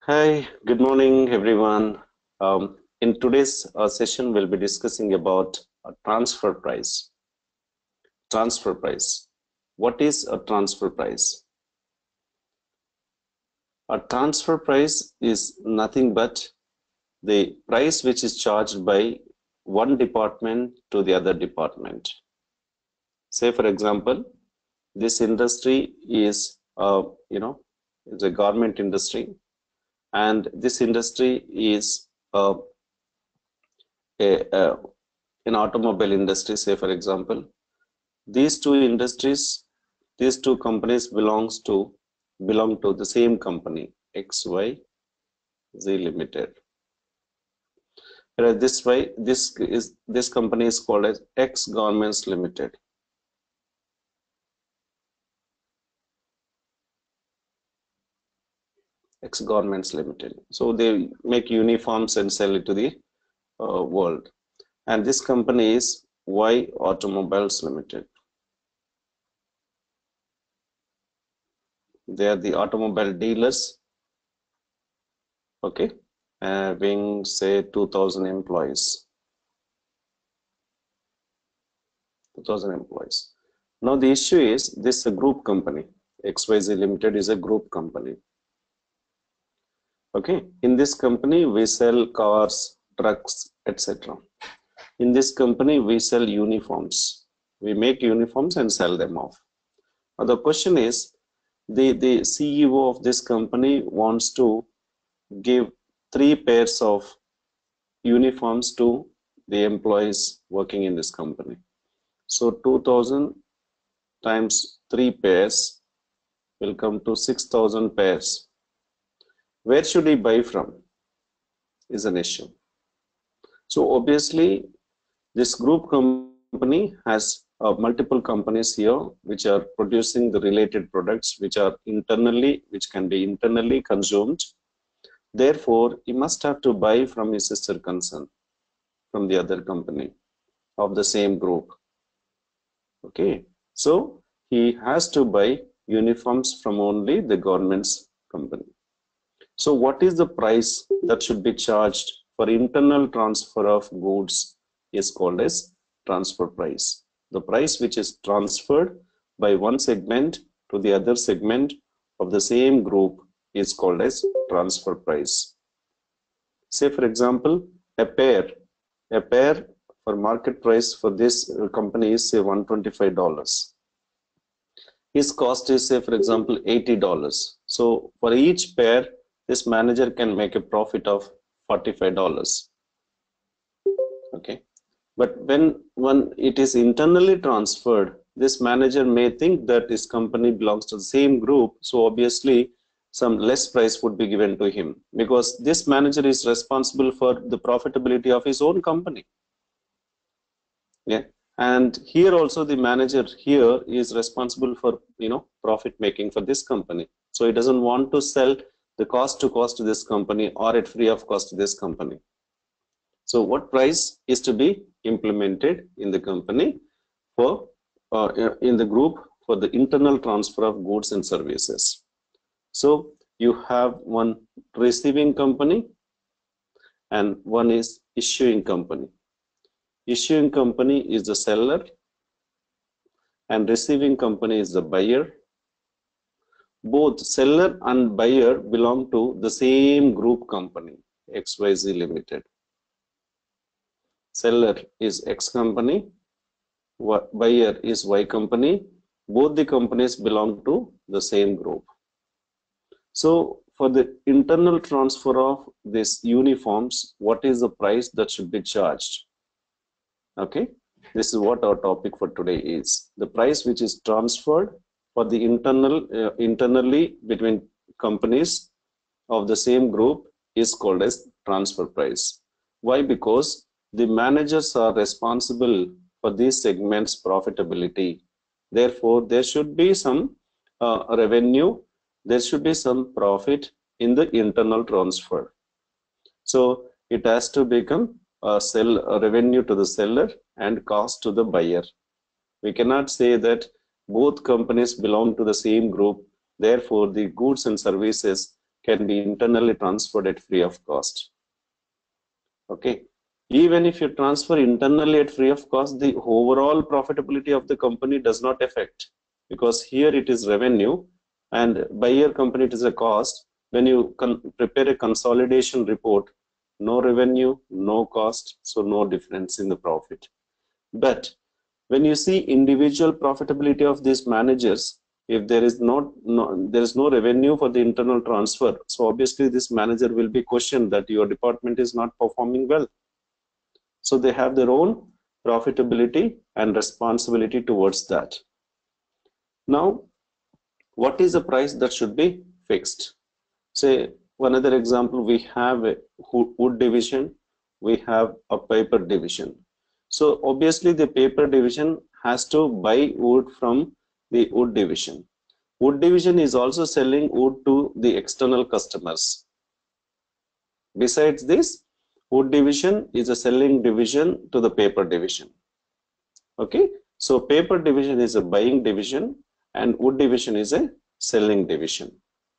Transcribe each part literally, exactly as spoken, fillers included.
Hi, good morning, everyone. Um, in today's uh, session, we'll be discussing about a transfer price. Transfer price. What is a transfer price? A transfer price is nothing but the price which is charged by one department to the other department. Say, for example, this industry is, uh, you know, is a garment industry, and this industry is uh, a, a in automobile industry. Say for example, these two industries, these two companies belongs to belong to the same company, X Y Z Limited. Whereas this way, this is this company is called as X Garments Limited. X Garments Limited. So they make uniforms and sell it to the uh, world. And this company is Y Automobiles Limited. They are the automobile dealers. Okay, having say two thousand employees. two thousand employees. Now the issue is this is a group company. X Y Z Limited is a group company. Okay, in this company we sell cars, trucks, et cetera. In this company we sell uniforms. We make uniforms and sell them off. Now the question is, the, the C E O of this company wants to give three pairs of uniforms to the employees working in this company. So two thousand times three pairs will come to six thousand pairs. Where should he buy from is an issue. So obviously this group company has uh, multiple companies here which are producing the related products which are internally, which can be internally consumed. Therefore, he must have to buy from his sister concern, from the other company of the same group. Okay, so he has to buy uniforms from only the government's company. So what is the price that should be charged for internal transfer of goods is called as transfer price. The price which is transferred by one segment to the other segment of the same group is called as transfer price. Say for example, a pair, a pair for market price for this company is say one hundred twenty-five dollars. His cost is say for example eighty dollars. So for each pair, this manager can make a profit of forty-five dollars. Okay, but when when it is internally transferred, this manager may think that his company belongs to the same group, so obviously some less price would be given to him because this manager is responsible for the profitability of his own company. Yeah, and here also the manager here is responsible for you know profit making for this company, so he doesn't want to sell the cost to cost to this company or at free of cost to this company. So what price is to be implemented in the company for uh, in the group for the internal transfer of goods and services? So you have one receiving company and one is issuing company. Issuing company is the seller and receiving company is the buyer. Both seller and buyer belong to the same group company, X Y Z Limited. Seller is X company, buyer is Y company. Both the companies belong to the same group. So for the internal transfer of these uniforms, what is the price that should be charged? Okay, this is what our topic for today is. The price which is transferred for the internal uh, internally between companies of the same group is called as transfer price. Why? Because the managers are responsible for these segments profitability. Therefore, there should be some uh, revenue, there should be some profit in the internal transfer. So it has to become a sell a revenue to the seller and cost to the buyer. We cannot say that both companies belong to the same group, therefore the goods and services can be internally transferred at free of cost. Okay. Even if you transfer internally at free of cost, the overall profitability of the company does not affect, because here it is revenue and by your company it is a cost. When you prepare a consolidation report, no revenue, no cost, so no difference in the profit. But when you see individual profitability of these managers, if there is not no, there is no revenue for the internal transfer, so obviously this manager will be questioned that your department is not performing well. So they have their own profitability and responsibility towards that. Now, what is the price that should be fixed? Say, one other example, we have a wood division, we have a paper division. So obviously the paper division has to buy wood from the wood division. Wood division is also selling wood to the external customers. Besides this, wood division is a selling division to the paper division. Okay, so paper division is a buying division and wood division is a selling division.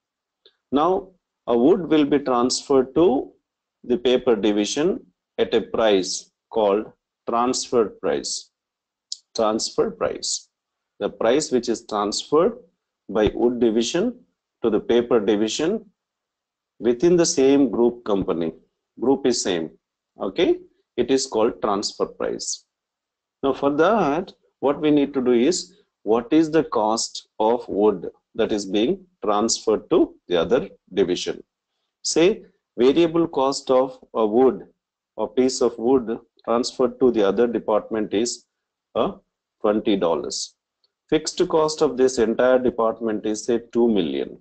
Now a wood will be transferred to the paper division at a price called transfer price. Transfer price. The price which is transferred by wood division to the paper division within the same group company. Group is same. Okay, it is called transfer price. Now for that, what we need to do is, what is the cost of wood that is being transferred to the other division? Say variable cost of a wood or piece of wood transferred to the other department is uh, twenty dollars. Fixed cost of this entire department is say two million.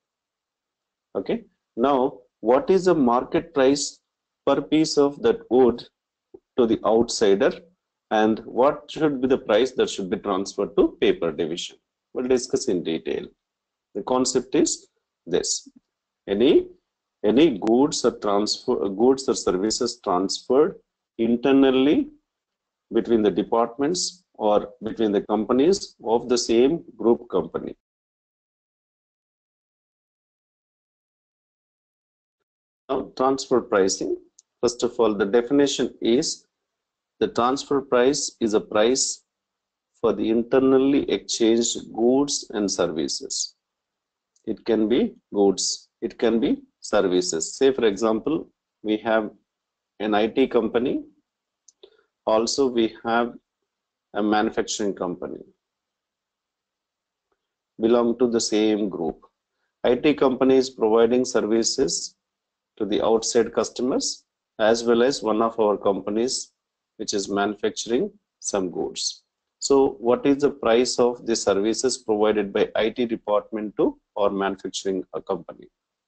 Okay. Now, what is the market price per piece of that wood to the outsider, and what should be the price that should be transferred to paper division? We'll discuss in detail. The concept is this: any any goods or transfer goods or services transferred internally between the departments or between the companies of the same group company. Now, transfer pricing. First of all, the definition is, the transfer price is a price for the internally exchanged goods and services. It can be goods, it can be services. Say for example, we have an I T company, also we have a manufacturing company, belong to the same group. I T company is providing services to the outside customers, as well as one of our companies which is manufacturing some goods. So what is the price of the services provided by I T department to our manufacturing company?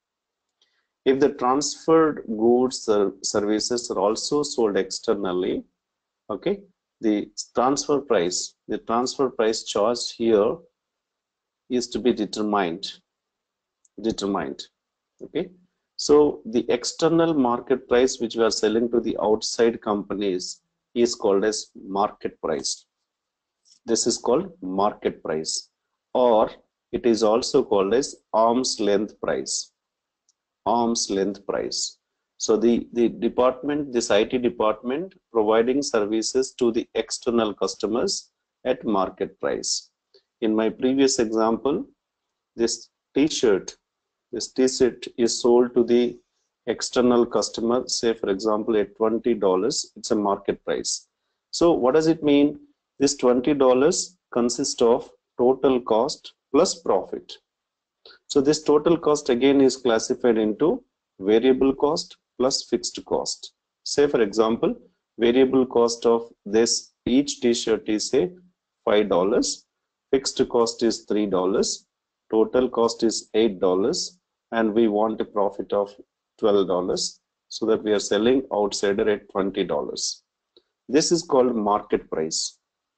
If the transferred goods or services are also sold externally, okay, the transfer price, the transfer price charged here is to be determined, determined, okay. So the external market price which we are selling to the outside companies is called as market price. This is called market price, or it is also called as arm's length price. Arm's length price. So the, the department, this I T department providing services to the external customers at market price. In my previous example, this t-shirt, this t-shirt is sold to the external customer, say for example at twenty dollars, it's a market price. So what does it mean? This twenty dollars consists of total cost plus profit. So this total cost again is classified into variable cost plus fixed cost. Say for example, variable cost of this each t-shirt is say five dollars, fixed cost is three dollars, total cost is eight dollars, and we want a profit of twelve dollars, so that we are selling outsider at twenty dollars. This is called market price.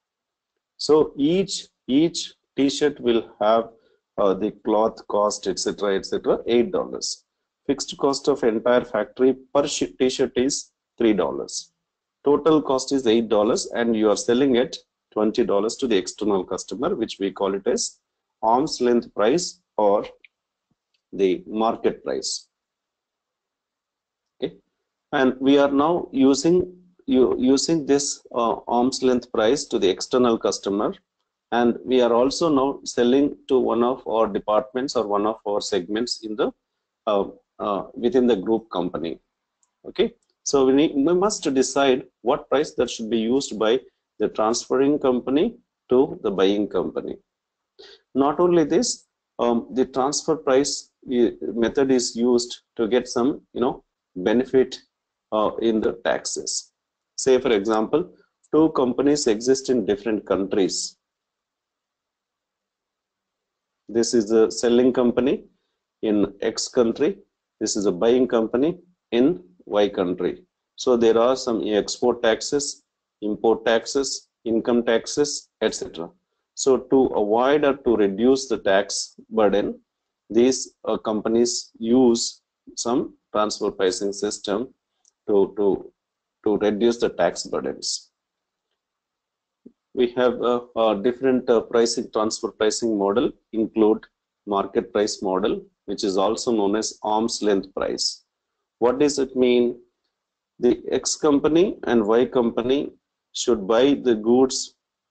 So each each t-shirt will have uh, the cloth cost, etc, etc, eight dollars. Fixed cost of entire factory per t-shirt is three dollars. Total cost is eight dollars, and you are selling at twenty dollars to the external customer, which we call it as arm's length price or the market price. Okay, and we are now using you using this uh, arm's length price to the external customer, and we are also now selling to one of our departments or one of our segments in the uh, uh, within the group company. Okay, so we need we must decide what price that should be used by the transferring company to the buying company. Not only this, um, the transfer price method is used to get some, you know, benefit uh, in the taxes. Say, for example, two companies exist in different countries. This is a selling company in X country. This is a buying company in Y country. So there are some export taxes, import taxes, income taxes, et cetera. So to avoid or to reduce the tax burden, these uh, companies use some transfer pricing system to, to, to reduce the tax burdens. We have a, a different uh, pricing transfer pricing model include market price model, which is also known as arm's length price. What does it mean? The X company and Y company should buy the goods,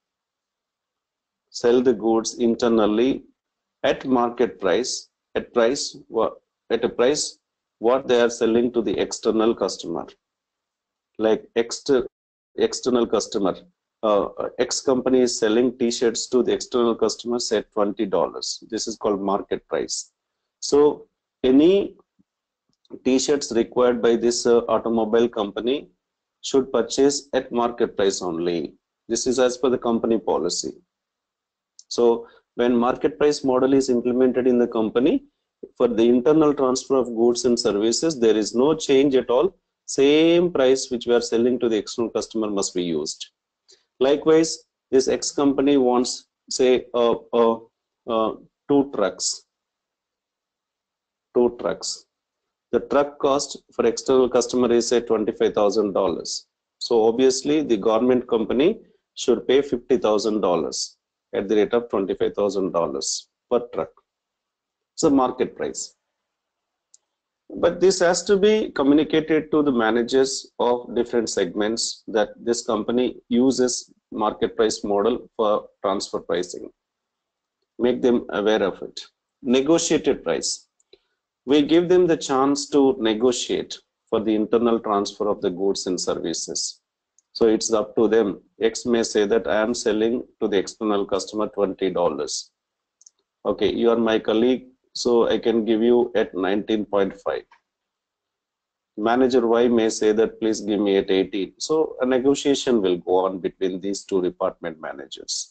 sell the goods internally at market price, at price at a price what they are selling to the external customer. Like exter external customer, uh, X company is selling T-shirts to the external customers at twenty dollars. This is called market price. So any T-shirts required by this uh, automobile company should purchase at market price only. This is as per the company policy. So when market price model is implemented in the company, for the internal transfer of goods and services, there is no change at all. Same price which we are selling to the external customer must be used. Likewise, this X company wants, say, uh, uh, uh, two trucks. Two trucks. The truck cost for external customer is say twenty-five thousand dollars. So obviously the government company should pay fifty thousand dollars at the rate of twenty-five thousand dollars per truck. It's a market price. But this has to be communicated to the managers of different segments that this company uses market price model for transfer pricing. Make them aware of it. Negotiated price. We give them the chance to negotiate for the internal transfer of the goods and services. So it's up to them. X may say that I am selling to the external customer twenty dollars. Okay, you are my colleague, so I can give you at nineteen point five. Manager Y may say that please give me at eighteen. So a negotiation will go on between these two department managers.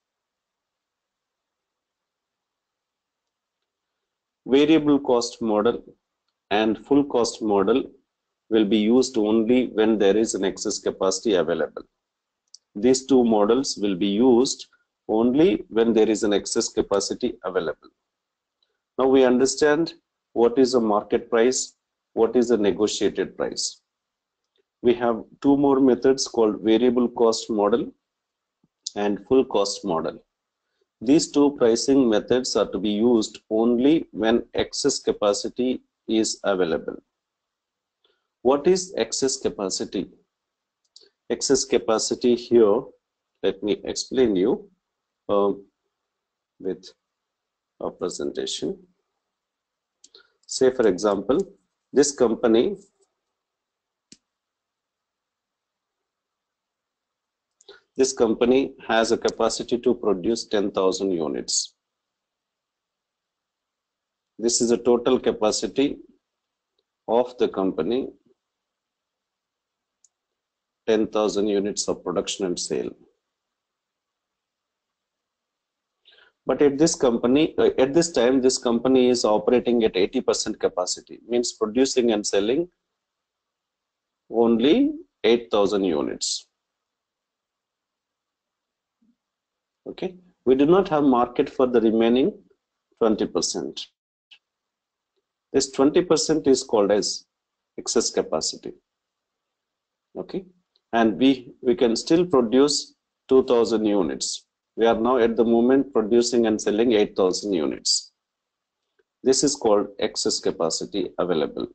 Variable cost model and full cost model will be used only when there is an excess capacity available. These two models will be used only when there is an excess capacity available. Now we understand what is a market price, what is a negotiated price. We have two more methods called variable cost model and full cost model. These two pricing methods are to be used only when excess capacity is available. What is excess capacity? Excess capacity here, let me explain you um, with a presentation. Say for example, this company this company has a capacity to produce ten thousand units. This is a total capacity of the company, ten thousand units of production and sale. But at this company, uh, at this time, this company is operating at eighty percent capacity, means producing and selling only eight thousand units. Okay, we do not have market for the remaining twenty percent. This twenty percent is called as excess capacity. Okay, and we, we can still produce two thousand units. We are now at the moment producing and selling eight thousand units. This is called excess capacity available.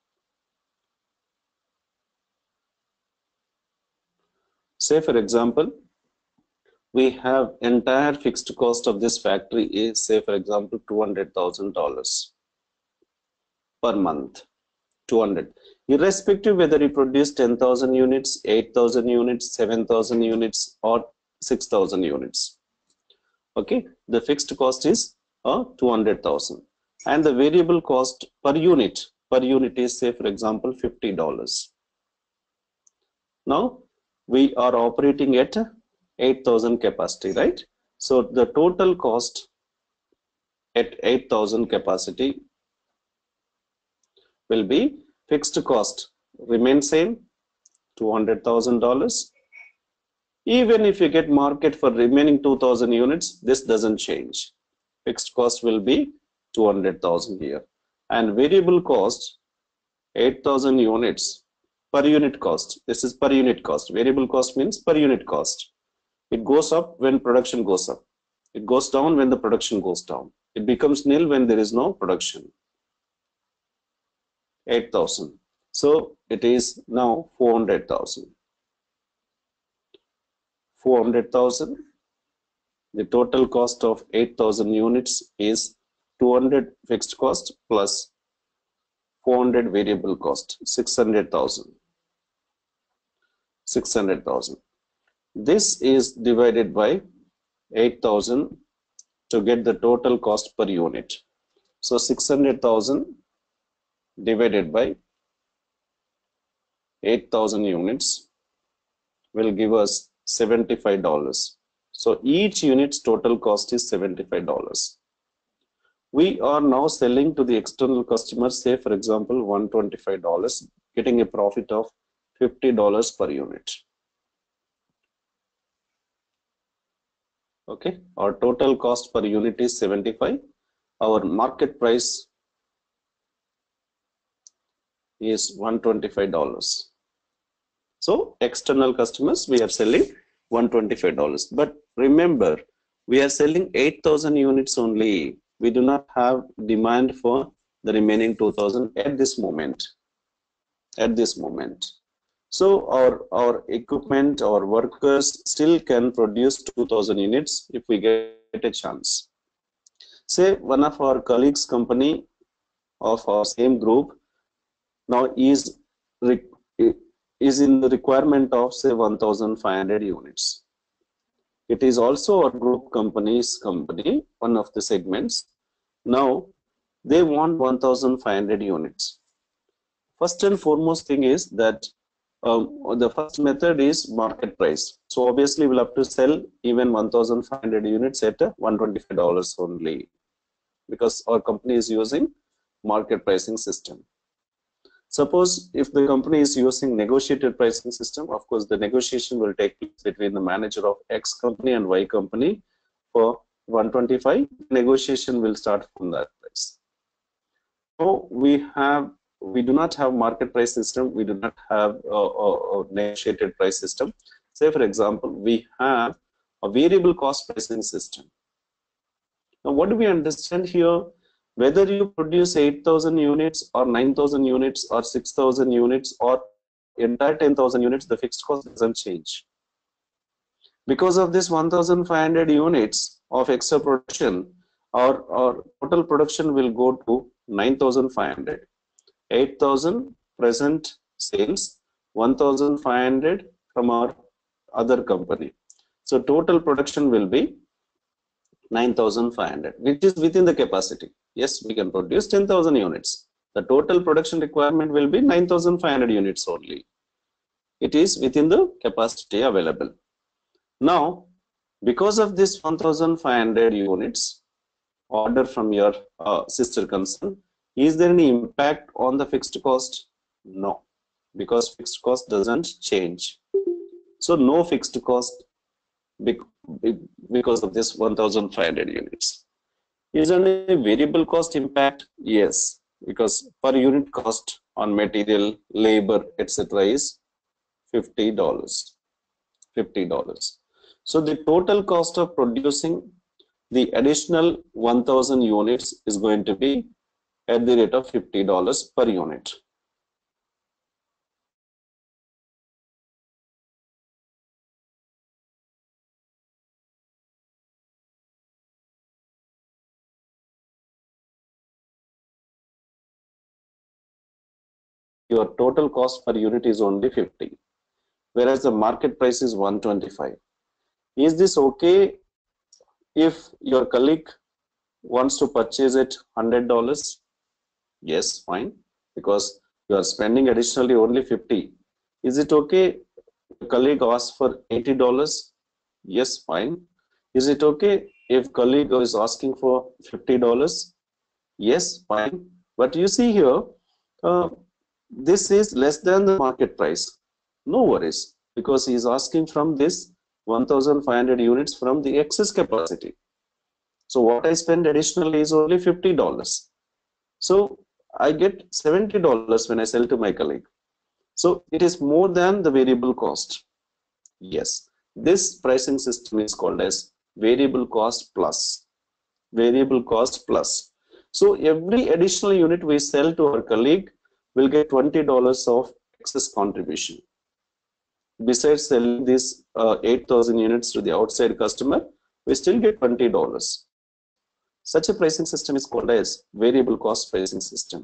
Say for example, we have entire fixed cost of this factory is, say for example, two hundred thousand dollars per month. two hundred. Irrespective whether you produce ten thousand units, eight thousand units, seven thousand units, or six thousand units. Okay, the fixed cost is uh, two hundred thousand, and the variable cost per unit per unit is, say for example, fifty dollars. Now we are operating at eight thousand capacity, right? So the total cost at eight thousand capacity will be fixed cost remain same, two hundred thousand dollars. Even if you get market for remaining two thousand units, this doesn't change. Fixed cost will be two hundred thousand here, and variable cost eight thousand units per unit cost. This is per unit cost. Variable cost means per unit cost. It goes up when production goes up. It goes down when the production goes down. It becomes nil when there is no production. eight thousand. So it is now four hundred thousand. four hundred thousand. The total cost of eight thousand units is two hundred fixed cost plus four hundred variable cost, six hundred thousand. six hundred thousand. This is divided by eight thousand to get the total cost per unit. So six hundred thousand divided by eight thousand units will give us seventy-five dollars. So each unit's total cost is seventy-five dollars. We are now selling to the external customers, say for example, one hundred twenty-five dollars, getting a profit of fifty dollars per unit. Okay, our total cost per unit is seventy-five. Our market price is one hundred twenty-five dollars. So external customers, we are selling one hundred twenty-five dollars. But remember, we are selling eight thousand units only. We do not have demand for the remaining two thousand at this moment. At this moment. So our, our equipment, our workers still can produce two thousand units if we get a chance. Say one of our colleagues' company of our same group now is, is in the requirement of say one thousand five hundred units. It is also our group company's company, one of the segments. Now they want one thousand five hundred units. First and foremost thing is that Um, the first method is market price. So obviously we'll have to sell even one thousand five hundred units at one hundred twenty-five dollars only, because our company is using market pricing system. Suppose if the company is using negotiated pricing system, of course the negotiation will take place between the manager of X company and Y company for one hundred twenty-five. Negotiation will start from that price. So we have We do not have market price system. We do not have a, a, a negotiated price system. Say for example, we have a variable cost pricing system. Now what do we understand here? Whether you produce eight thousand units or nine thousand units or six thousand units or entire ten thousand units, the fixed cost doesn't change. Because of this one thousand five hundred units of extra production, our, our total production will go to nine thousand five hundred. eight thousand present sales, one thousand five hundred from our other company. So total production will be nine thousand five hundred, which is within the capacity. Yes, we can produce ten thousand units. The total production requirement will be nine thousand five hundred units only. It is within the capacity available. Now, because of this one thousand five hundred units order from your uh, sister concern, is there any impact on the fixed cost? No, because fixed cost doesn't change. So no fixed cost because of this one thousand five hundred units. Is there any variable cost impact? Yes, because per unit cost on material, labor, et cetera is fifty dollars. fifty dollars. So the total cost of producing the additional one thousand units is going to be at the rate of fifty dollars per unit. Your total cost per unit is only fifty, whereas the market price is one twenty-five. Is this okay if your colleague wants to purchase it one hundred dollars? Yes, fine, because you are spending additionally only fifty. Is it okay if colleague asks for eighty dollars? Yes, fine. Is it okay if colleague is asking for fifty dollars? Yes, fine. But you see here, uh, this is less than the market price. No worries, because he is asking from this one thousand five hundred units from the excess capacity. So what I spend additionally is only fifty dollars. So I get seventy dollars when I sell to my colleague. So it is more than the variable cost. Yes, this pricing system is called as variable cost plus. Variable cost plus. So every additional unit we sell to our colleague will get twenty dollars of excess contribution. Besides selling these uh, eight thousand units to the outside customer, we still get twenty dollars. Such a pricing system is called as variable cost pricing system.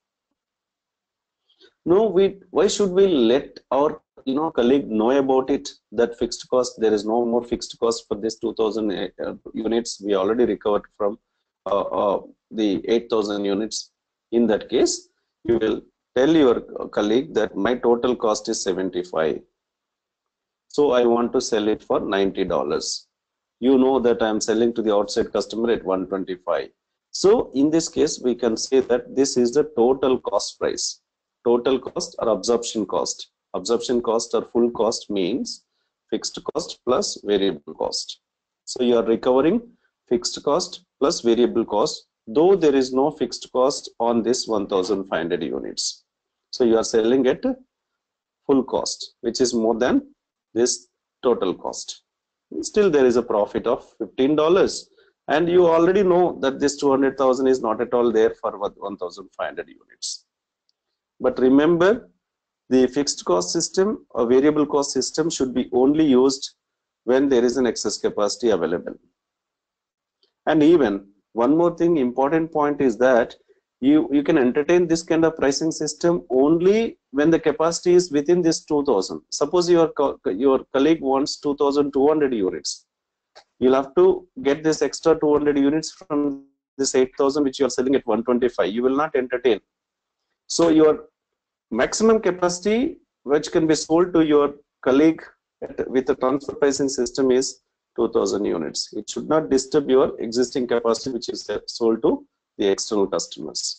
No, we why should we let our you know colleague know about it, that fixed cost, there is no more fixed cost for this two thousand uh, units we already recovered from uh, uh, the eight thousand units. In that case, you will tell your colleague that my total cost is seventy-five, so I want to sell it for ninety dollars. You know that I am selling to the outside customer at one twenty-five. So in this case, we can say that this is the total cost price. Total cost or absorption cost. Absorption cost or full cost means fixed cost plus variable cost. So you are recovering fixed cost plus variable cost, though there is no fixed cost on this one thousand five hundred units. So you are selling at full cost, which is more than this total cost. Still there is a profit of fifteen dollars, and you already know that this two hundred thousand is not at all there for one thousand five hundred units. But remember, the fixed cost system or variable cost system should be only used when there is an excess capacity available. And even one more thing, important point is that you, you can entertain this kind of pricing system only when the capacity is within this two thousand. Suppose your, your colleague wants two thousand two hundred units. You'll have to get this extra two hundred units from this eight thousand which you are selling at one twenty-five. You will not entertain. So your maximum capacity which can be sold to your colleague at, with a transfer pricing system is two thousand units. It should not disturb your existing capacity which is sold to the external customers.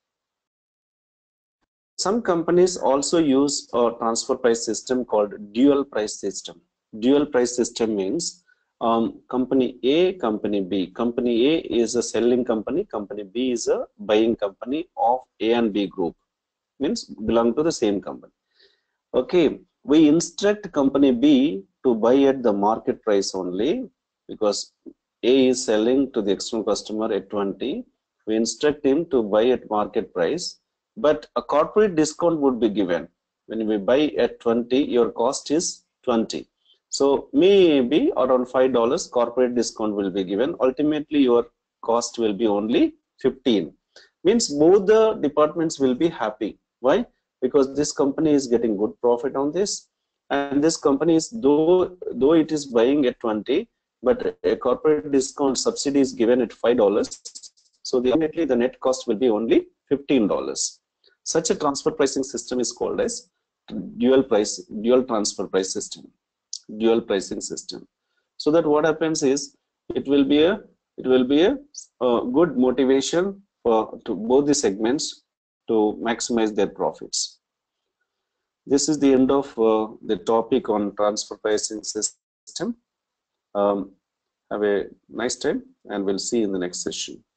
Some companies also use a transfer price system called dual price system. Dual price system means um, company A, company B. Company A is a selling company, company B is a buying company of A and B group, means belong to the same company. Okay, we instruct company B to buy at the market price only, because A is selling to the external customer at twenty. We instruct him to buy at market price, but a corporate discount would be given. When we buy at twenty, your cost is twenty. So maybe around five dollars corporate discount will be given. Ultimately, your cost will be only fifteen. Means both the departments will be happy. Why? Because this company is getting good profit on this, and this company is, though though it is buying at twenty, but a corporate discount subsidy is given at five dollars. So ultimately the net cost will be only fifteen dollars. Such a transfer pricing system is called as dual price, dual transfer price system, dual pricing system. So that what happens is it will be a it will be a, a good motivation for to both the segments to maximize their profits. This is the end of uh, the topic on transfer pricing system. Um, have a nice time, and we'll see you in the next session.